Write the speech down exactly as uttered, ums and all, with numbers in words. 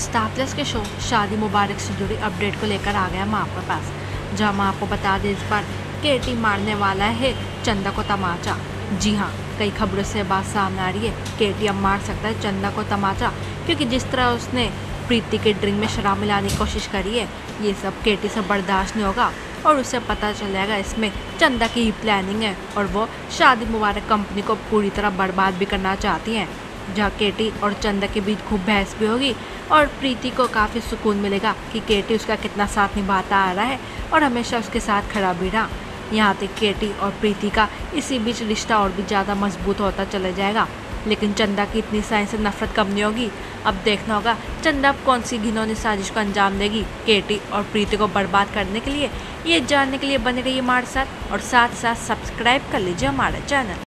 Star plus के show शादी मुबारक से जुड़ी अपडेट को लेकर आ गया हम आपके पास, जहां हम आपको बता दें इस बार केटी मारने वाला है चंदा को तमाचा। जी हाँ, कई खबरों से बात सामने आ रही है, केटी अब मार सकता है चंदा को तमाचा, क्योंकि जिस तरह उसने प्रीति के ड्रिंक में शराब मिलाने की कोशिश करी है, ये सब केटी से बर्दाश्त नहीं होगा और उसे पता चल जाएगा इसमें चंदा की ही प्लानिंग है और वो शादी मुबारक कंपनी को पूरी तरह बर्बाद भी करना चाहती हैं। जहाँ केटी और चंदा के बीच खूब बहस भी होगी और प्रीति को काफ़ी सुकून मिलेगा कि केटी उसका कितना साथ निभाता आ रहा है और हमेशा उसके साथ खड़ा भी रहा। यहाँ तक केटी और प्रीति का इसी बीच रिश्ता और भी ज़्यादा मजबूत होता चला जाएगा, लेकिन चंदा की इतनी साइन से नफरत कम नहीं होगी। अब देखना होगा चंदा अब कौन सी घिनौनी साजिश को अंजाम देगी केटी और प्रीति को बर्बाद करने के लिए। ये जानने के लिए बने रहिए हमारे साथ और साथ साथ सब्सक्राइब कर लीजिए हमारा चैनल।